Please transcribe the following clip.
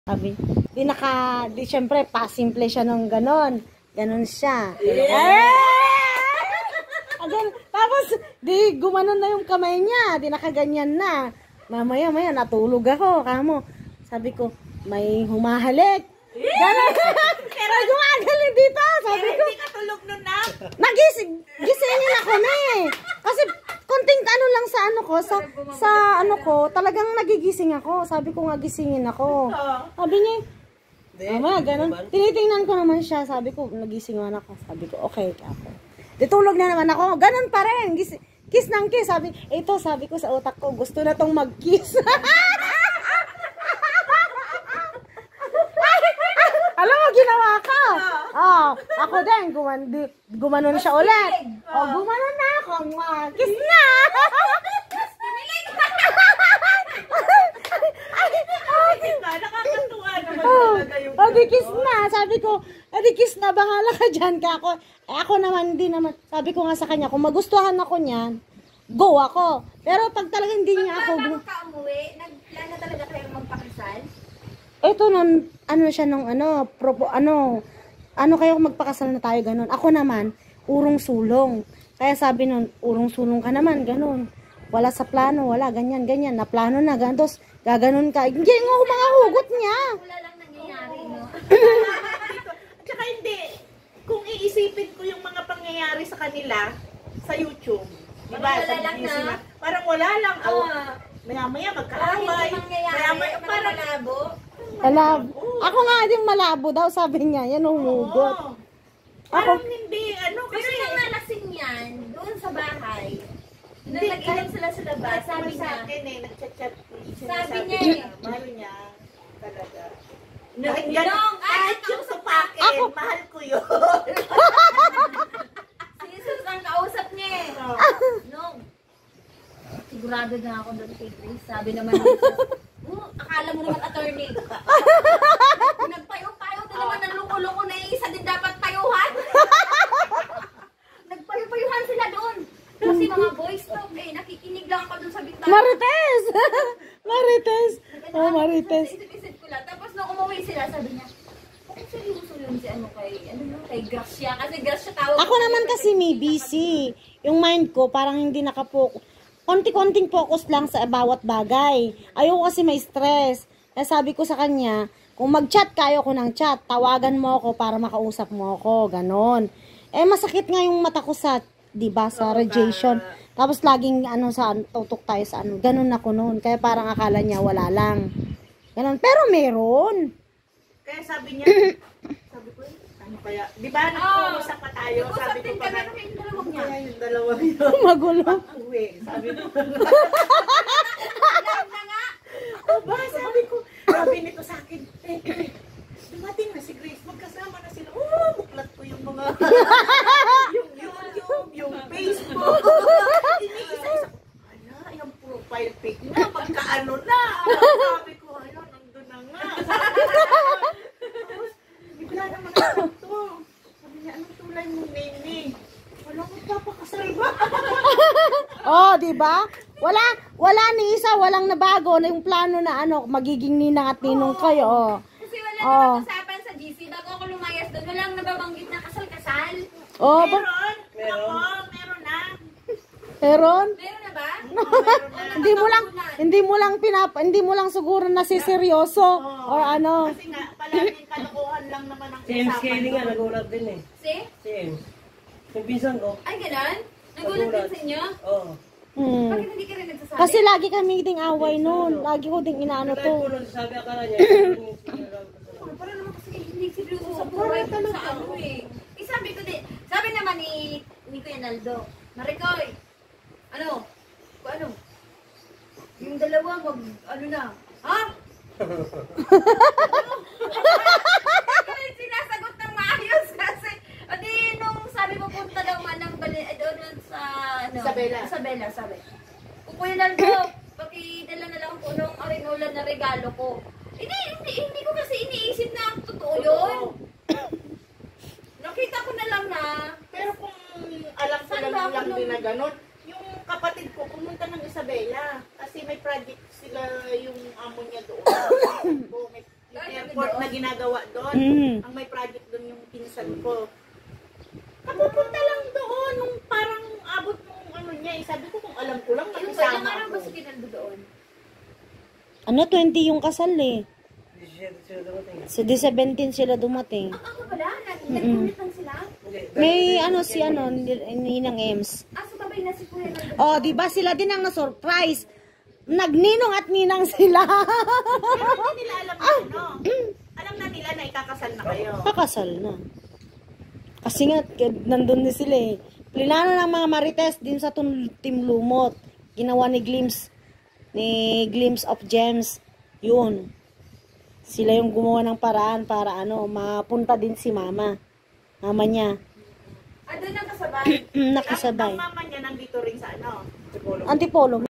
Sabi, di syempre, pasimple siya nung ganon. Ganon siya. Tapos, di gumanon na yung kamay niya. Di nakaganyan na. Mamaya, natulog ako. Kamo, sabi ko, may humahalik. Ganon. Pero gumagaling dito. Sabi ko, hindi ka tulog nun na. Gisingin ako na eh. Kasi, konting ano lang sa ano ko, sa ano ko, talagang nagigising ako. Sabi ko nga gisingin ako. Sabi niya, mama, ganun. Tinitingnan ko naman siya. Sabi ko, nagising naman ako. Sabi ko, okay ako. Ditulog na naman ako. Ganun pa rin. Kiss ng kiss. Sabi, ito, sabi ko sa utak ko, gusto na tong mag-kiss. Alam mo, ginawa ka. Ako din, gumanon siya ulit. Gumanon na ako. Kiss na. Nakakatuwa naman talaga yung kiss na. Sabi ko, kiss na, bahala ka dyan. Ako naman, hindi naman. Sabi ko nga sa kanya, kung magustuhan ako niyan, go ako. Pero pag talagang hindi niya ako... Bago ka umuwi, nagplano talaga kayo magpakasal? Ito nun, ano siya nung ano kayo magpakasal na tayo, ganun. Ako naman, urong sulong. Kaya sabi nun, urong sulong ka naman, ganun. Wala sa plano, wala, ganyan. Na plano na, ganun. Tapos, gaganon ka. Hindi nga ako mga hugot niya. Wala lang nangyayari, no? Tsaka hindi, kung iisipin ko yung mga pangyayari sa kanila, sa YouTube, diba? Wala lang na. Parang wala lang. Maya-maya magkaaway. Maya-maya parang malabo. Malabo. Ako nga din malabo daw, sabi niya. Yan ang hugot. Parang hindi, ano Pero kasi. nang nalasing yan, doon sa bahay, nung nag-inom sila sa labas, sabi sa niya, akin nagchat-chat. Sabi niya eh. Mahal niya. Talaga. Nung, kahit yung sa pakin, mahal ko yun. si Jesus ang kausap niya eh. Nung, sigurado na ako doon kay Grace. Sabi naman ni Jesus, akala mo naman attorney. Nagpayo-payo din naman ng loko-loko na isa din dapat payuhan. Nagpayo-payuhan sila doon. Kasi mga boys to, nakikinig lang ako doon sa bintana. Marites! Marites. Isip-isip ko lang. Tapos nung umuwi sila, sabi niya, bakit seryoso yun si kay Gracia? Kasi Gracia tawag. Ako naman kasi may busy. Yung mind ko parang hindi nakapokus. Konti-konting focus lang sa bawat bagay. Ayoko kasi may stress. Kaya sabi ko sa kanya, kung mag-chat kayo ko ng chat, tawagan mo ako para makausap mo ako. Ganon. Masakit nga yung mata ko sa, diba, sa radiation. Tapos laging, tutok tayo sa Ganon ako noon. Kaya parang akala niya wala lang. Ganon. Pero meron. Kaya sabi niya, sabi ko, ano kaya? Di ba, nag-uusap pa tayo? Sabi ko pa nga, yung dalawa yun. Magulo. Uwi. Sabi ko, sabi nito sa akin, dumating na si Grace, magkasama na sila. Buklat ko yung mga, yung YouTube, yung Facebook. Iniisa-isa. Yung profile pic na, magkaano na. Sabi ko, nandun na nga. Tapos, bigla naman ako ito. Sabi niya, anong tulay mong name? Wala kong papakasal ba? Diba? Wala ni isa, walang nabago na yung plano na magiging ninang at ninong kayo. Kasi wala naman usapan sa GC. Bago ako lumayas doon, walang nababanggit na kasal-kasal. Meron na. Meron? Meron na ba? Hindi mo lang siguro nasiseryoso or ano. Kasi nga, palaging kalokohan lang naman ang James Kelly nga, nagulat din eh. Si? James. Yung pinsan ko. Ay, ganun? Nagulat din sa inyo? Oo. Bakit hindi ka rin nagsasabi? Kasi lagi kami ding away noon. Lagi ko ding inaano to. Sabi akala niya. Para naman kasi hindi seryoso sa buhay sa ano eh. Sabi ko din, sabi naman ni Kuya Naldo, Maricoy, ano? Yung dalawa na? Ha? Sinasagot ng maayos kasi, nung sabi mo punta daw man ng doon sa, Isabela, sabi. Kuya Naldo, pakidala na lang po nung arinola na regalo ko. Hindi ko kasi iniisip na totoo yun. Nakita ko na lang na. Pero kung alam ko lang din na gano'n, yung kapatid ko pumunta ng Isabela kasi may project sila yung amo niya doon. report na ginagawa doon. Mm. Ang may project doon yung pinsan ko. Kapupunta lang doon nung parang abot nung ano niya. Sabi ko kung alam ko lang Yung ilang makisama araw ba ako. si Kinaldo doon? Ano, 20 yung kasal eh. 17 sila dumating. Sa 17 sila dumating. Ako pala, nag-commit lang sila. Hindi. May ano si ano, Ninang Ems. Sumabay na si Kuya Naldo. Oh, di ba sila din ang na-surprise? Nagninong at ninang sila. Pero hindi nila alam na ano. Alam na nila na ikakasal na kayo. Kakasal na. Kasi nga, nandun din sila eh. Plinano ng mga marites din sa Team Lumot. Ginawa ni Glimpse of Gems. Yun. Sila yung gumawa ng paraan para ano, mapunta din si mama. Mama niya. Doon ang kasabay. Nakasabay. Ang mama niya nandito rin sa ano. Antipolo.